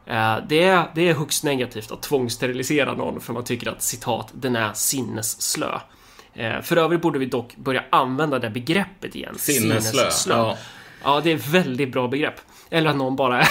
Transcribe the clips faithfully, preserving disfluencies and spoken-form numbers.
Eh, det, är, det är högst negativt att tvångssterilisera någon för man tycker att, citat, den är sinnesslö. Eh, för övrigt borde vi dock börja använda det begreppet igen. Sinnesslö. Sinnesslö. Ja. Ja, det är ett väldigt bra begrepp. Eller att någon bara är...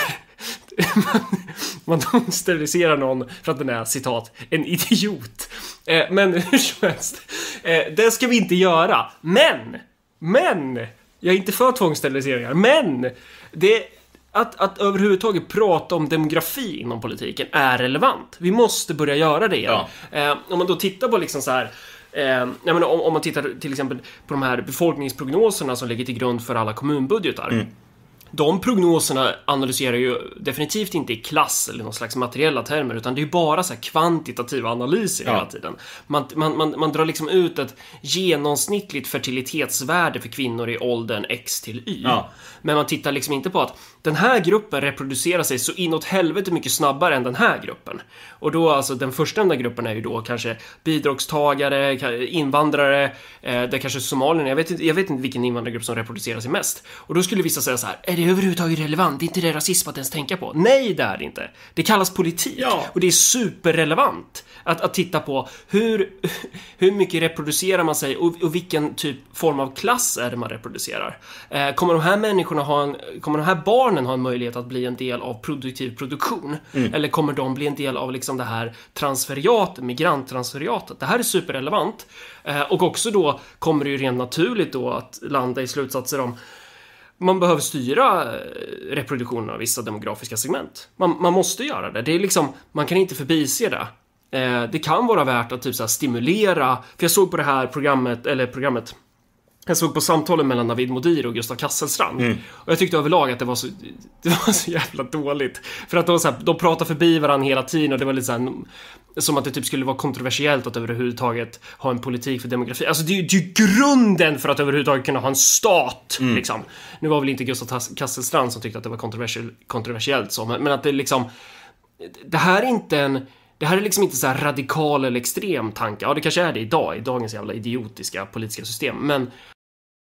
man steriliserar någon för att den är, citat, en idiot. Eh, men hur som helst. Eh, det ska vi inte göra. Men, men, jag är inte för tvångssteriliseringar. Men, det... Att, att överhuvudtaget prata om demografi inom politiken är relevant. Vi måste börja göra det igen. Ja. Eh, om man då tittar på liksom så här... Eh, jag menar, om, om man tittar till exempel på de här befolkningsprognoserna som ligger till grund för alla kommunbudgetar. Mm. De prognoserna analyserar ju definitivt inte i klass eller någon slags materiella termer, utan det är ju bara så här kvantitativa analyser ja. hela tiden. Man, man, man, man drar liksom ut ett genomsnittligt fertilitetsvärde för kvinnor i åldern X till Y. Ja. Men man tittar liksom inte på att den här gruppen reproducerar sig så inåt helvete mycket snabbare än den här gruppen. Och då alltså den första enda gruppen är ju då kanske bidragstagare, invandrare, eh, det kanske somalierna. Jag vet inte, jag vet inte vilken invandrargrupp som reproducerar sig mest. Och då skulle vissa säga så här: är det överhuvudtaget relevant? Det är inte det rasism att ens tänka på. Nej, det är det inte. Det kallas politik. Ja. Och det är superrelevant att, att titta på hur, hur mycket reproducerar man sig och, och vilken typ form av klass är det man reproducerar. Eh, kommer de här människorna ha en, kommer de här barnen ha en möjlighet att bli en del av produktiv produktion? Mm. Eller kommer de bli en del av liksom det här transferiatet, migranttransferiatet? Det här är superrelevant. Eh, och också då kommer det ju rent naturligt då att landa i slutsatser om man behöver styra reproduktionen av vissa demografiska segment. Man, man måste göra det. Det är liksom, man kan inte förbise det. Eh, det kan vara värt att typ så här stimulera. För jag såg på det här programmet, eller programmet, jag såg på samtalen mellan Navid Modiri och Gustav Kasselstrand. Mm. Och jag tyckte överlag att det var så, det var så jävla dåligt. För att de, så här, de pratar förbi varandra hela tiden och det var lite så här, som att det typ skulle vara kontroversiellt att överhuvudtaget ha en politik för demografi. Alltså det är ju grunden för att överhuvudtaget kunna ha en stat. Mm. Liksom. Nu var väl inte Gustav Kasselstrand som tyckte att det var kontroversiellt, kontroversiellt så, men, men att det liksom, det här är inte en... Det här är liksom inte så här radikal eller extrem tanke. Ja, det kanske är det idag, i dagens jävla idiotiska politiska system. Men